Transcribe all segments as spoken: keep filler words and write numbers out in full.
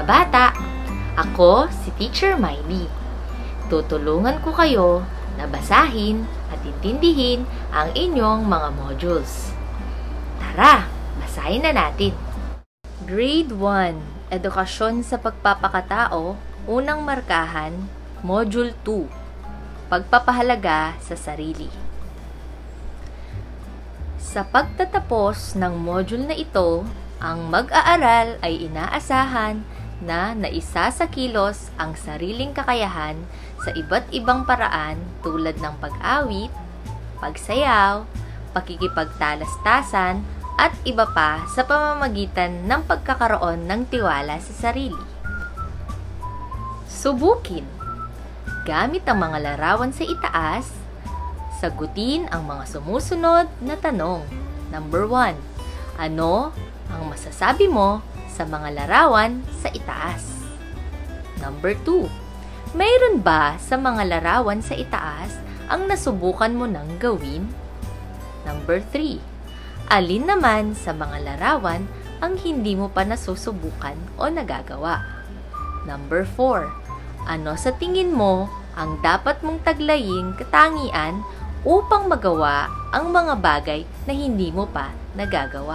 Mga bata, ako si Teacher Miley. Tutulungan ko kayo na basahin at intindihin ang inyong mga modules. Tara, basahin na natin. Grade one, Edukasyon sa Pagpapakatao, Unang Markahan, Module two, Pagpapahalaga sa Sarili. Sa pagtatapos ng module na ito, ang mag-aaral ay inaasahan na naisasakilos ang sariling kakayahan sa iba't ibang paraan tulad ng pag-awit, pagsayaw, pakikipagtalastasan, at iba pa sa pamamagitan ng pagkakaroon ng tiwala sa sarili. Subukin. Gamit ang mga larawan sa itaas, sagutin ang mga sumusunod na tanong. Number one. Ano ang masasabi mo sa mga larawan sa itaas? Number two. Mayroon ba sa mga larawan sa itaas ang nasubukan mo nang gawin? Number three. Alin naman sa mga larawan ang hindi mo pa nasusubukan o nagagawa? Number four. Ano sa tingin mo ang dapat mong taglaying katangian upang magawa ang mga bagay na hindi mo pa nagagawa?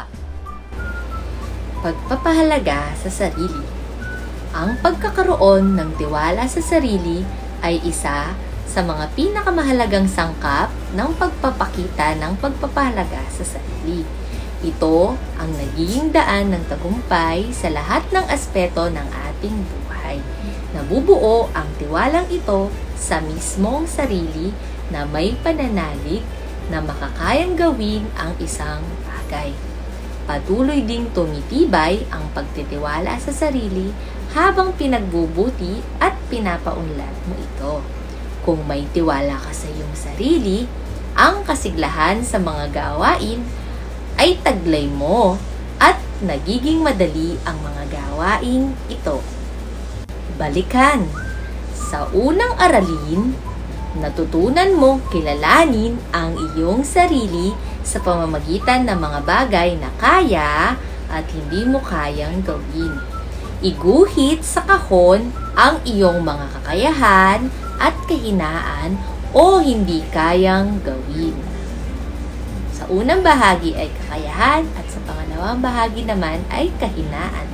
Pagpapahalaga sa sarili. Ang pagkakaroon ng tiwala sa sarili ay isa sa mga pinakamahalagang sangkap ng pagpapakita ng pagpapahalaga sa sarili. Ito ang nagiging daan ng tagumpay sa lahat ng aspeto ng ating buhay. Nabubuo ang tiwalang ito sa mismong sarili na may pananalig na makakayang gawin ang isang bagay. Patuloy ding tumitibay ang pagtitiwala sa sarili habang pinagbubuti at pinapaunlad mo ito. Kung may tiwala ka sa iyong sarili, ang kasiglahan sa mga gawain ay taglay mo at nagiging madali ang mga gawain ito. Balikan. Sa unang aralin, natutunan mo kilalanin ang iyong sarili sa pamamagitan ng mga bagay na kaya at hindi mo kayang gawin. Iguhit sa kahon ang iyong mga kakayahan at kahinaan o hindi kayang gawin. Sa unang bahagi ay kakayahan at sa pangalawang bahagi naman ay kahinaan.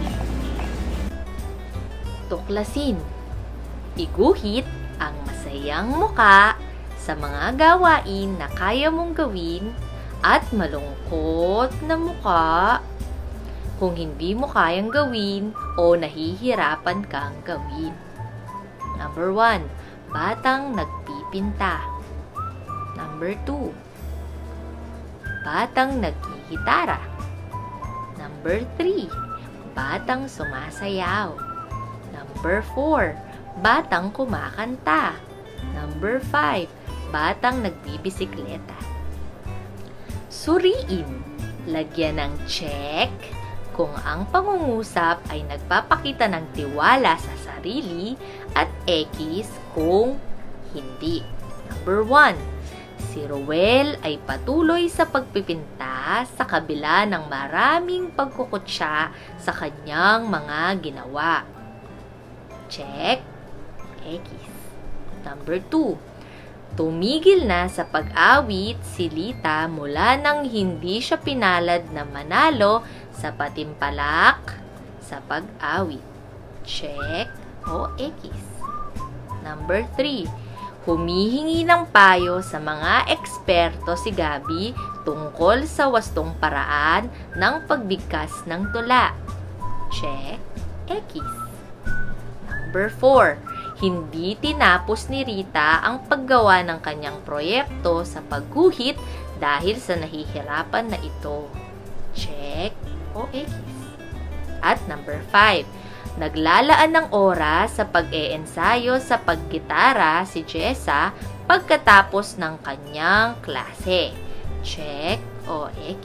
Tuklasin. Iguhit ang masayang muka sa mga gawain na kaya mong gawin at malungkot na muka kung hindi mo kayang gawin o nahihirapan kang gawin. Number one. Batang nagpipinta. Number two. Batang nagkikitara. Number three. Batang sumasayaw. Number four. Batang kumakanta. Number five. Batang nagbibisikleta. Suriin. Lagyan ng check kung ang pangungusap ay nagpapakita ng tiwala sa sarili at X kung hindi. Number one. Si Roel ay patuloy sa pagpipinta sa kabila ng maraming pagkukutya sa kanyang mga ginawa. Check. X. Number two. Tumigil na sa pag-awit si Lita mula nang hindi siya pinalad na manalo sa patimpalak sa pag-awit. Check o X. Number three. Humihingi ng payo sa mga eksperto si Gabi tungkol sa wastong paraan ng pagbigkas ng tula. Check X. Number four. Hindi tinapos ni Rita ang paggawa ng kanyang proyekto sa pagguhit dahil sa nahihirapan na ito. Check o X. At number five. Naglalaan ng oras sa pag-eensayo sa paggitara si Jessa pagkatapos ng kanyang klase. Check o X.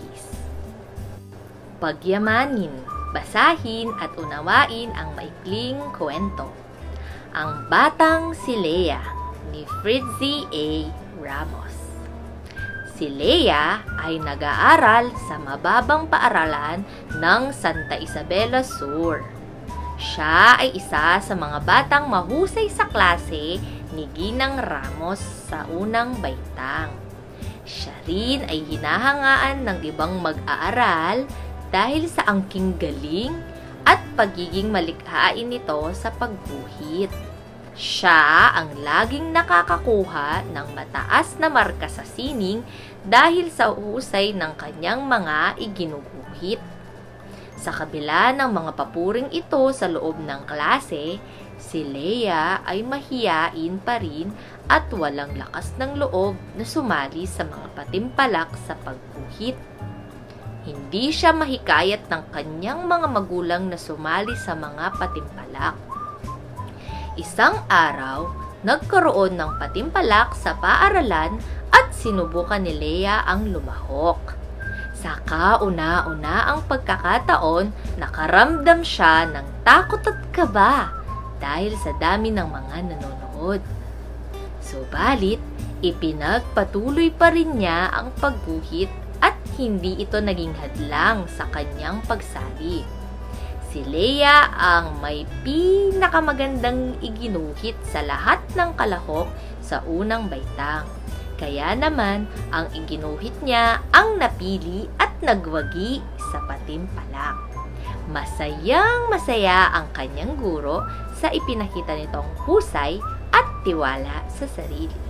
Pagyamanin, basahin at unawain ang maikling kwento. Ang Batang si Lea ni Fritzy A. Ramos. Si Lea ay nag-aaral sa mababang paaralan ng Santa Isabela Sur. Siya ay isa sa mga batang mahusay sa klase ni Ginang Ramos sa unang baitang. Siya rin ay hinahangaan ng ibang mag-aaral dahil sa angking galing at pagiging malikhain nito sa pagguhit. Siya ang laging nakakakuha ng mataas na marka sa sining dahil sa husay ng kanyang mga iginuguhit. Sa kabila ng mga papuring ito sa loob ng klase, si Leia ay mahiyain pa rin at walang lakas ng loob na sumali sa mga patimpalak sa pagguhit. Hindi siya mahikayat ng kanyang mga magulang na sumali sa mga patimpalak. Isang araw, nagkaroon ng patimpalak sa paaralan at sinubukan ni Leia ang lumahok. Sa kauna-una ang pagkakataon, nakaramdam siya ng takot at kaba dahil sa dami ng mga nanonood. Subalit, ipinagpatuloy pa rin niya ang pagguhit at hindi ito naging hadlang sa kanyang pagsali. Si Leia ang may pinakamagandang iginuhit sa lahat ng kalahok sa unang baitang. Kaya naman, ang iginuhit niya ang napili at nagwagi sa patimpalak. Masayang masaya ang kanyang guro sa ipinakita nitong husay at tiwala sa sarili.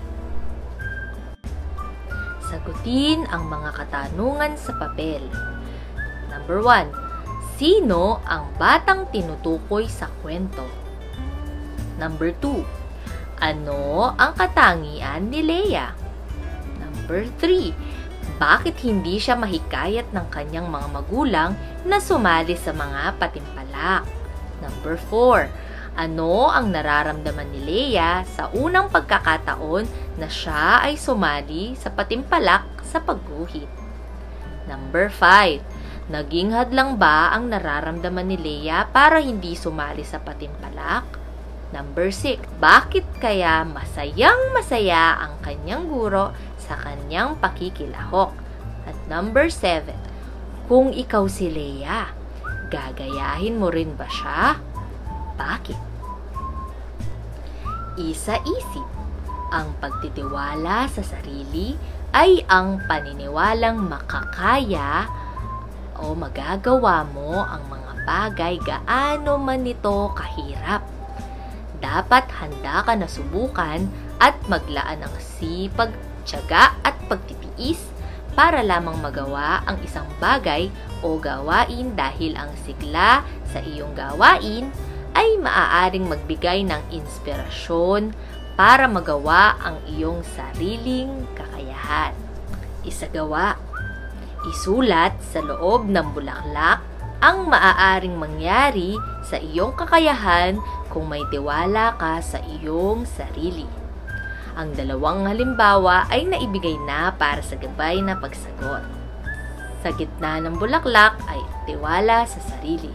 Sagutin ang mga katanungan sa papel. Number one. Sino ang batang tinutukoy sa kwento? Number two. Ano ang katangian ni Leia? Number three. Bakit hindi siya mahikayat ng kanyang mga magulang na sumali sa mga patimpalak? Number four. Ano ang nararamdaman ni Leia sa unang pagkakataon na siya ay sumali sa patimpalak sa pagguhit? Number five. Naging hadlang ba ang nararamdaman ni Leia para hindi sumali sa patimpalak? Number six. Bakit kaya masayang masaya ang kanyang guro sa kanyang pakikilahok? At number seven. Kung ikaw si Leia, gagayahin mo rin ba siya? Bakit? Isa-isip. Ang pagtitiwala sa sarili ay ang paniniwalang makakaya o magagawa mo ang mga bagay gaano man ito kahirap. Dapat handa ka na subukan at maglaan ng sipag, tiyaga at pagtitiis para lamang magawa ang isang bagay o gawain dahil ang sigla sa iyong gawain ay maaaring magbigay ng inspirasyon para magawa ang iyong sariling kakayahan. Isagawa. Isulat sa loob ng bulaklak ang maaaring mangyari sa iyong kakayahan kung may tiwala ka sa iyong sarili. Ang dalawang halimbawa ay naibigay na para sa gabay na pagsagot. Sa gitna ng bulaklak ay tiwala sa sarili.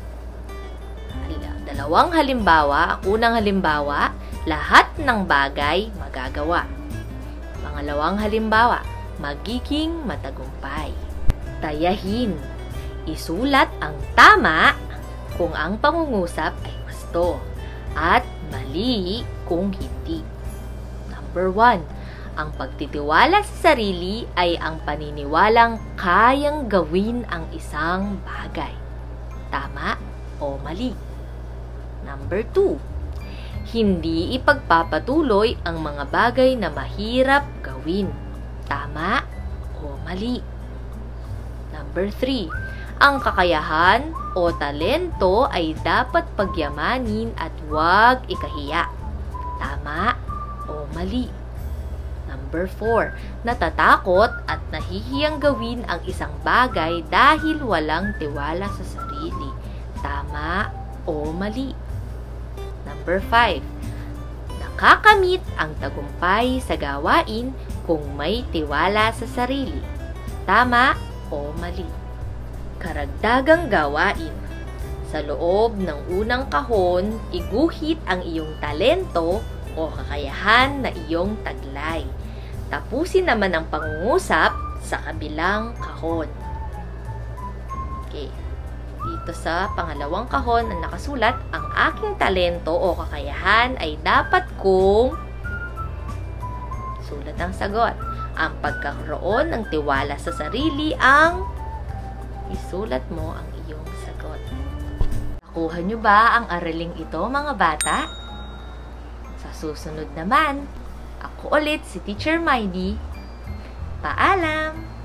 Dalawang halimbawa, unang halimbawa, lahat ng bagay magagawa. Pangalawang halimbawa, magiging matagumpay. Tayahin. Isulat ang tama kung ang pangungusap ay gusto at mali kung hindi. Number one. Ang pagtitiwala sa sarili ay ang paniniwalang kayang gawin ang isang bagay. Tama o mali? Number two. Hindi ipagpapatuloy ang mga bagay na mahirap gawin. Tama o mali? Number three. Ang kakayahan o talento ay dapat pagyamanin at huwag ikahiya. Tama o mali? Number four. Natatakot at nahihiyang gawin ang isang bagay dahil walang tiwala sa sarili. Tama o mali? Number five. Nakakamit ang tagumpay sa gawain kung may tiwala sa sarili. Tama o mali? Karagdagang gawain. Sa loob ng unang kahon, iguhit ang iyong talento o kakayahan na iyong taglay. Tapusin naman ang pangungusap sa kabilang kahon. Okay. Dito sa pangalawang kahon na nakasulat, ang aking talento o kakayahan ay dapat kong... Sulat ang sagot. Ang pagkakaroon ng tiwala sa sarili ang... Isulat mo ang iyong sagot. Nakuha nyo ba ang araling ito, mga bata? Sa susunod naman, ako ulit si Teacher Maidi. Paalam!